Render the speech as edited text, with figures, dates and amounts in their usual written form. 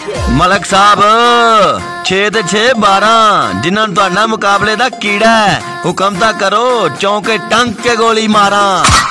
मलक साहब 6 ते 6 12 जिन्हां तुहाडा मुकाबले दा कीड़ा है। हुक्म ता करो चौंके टंक के गोली मारा।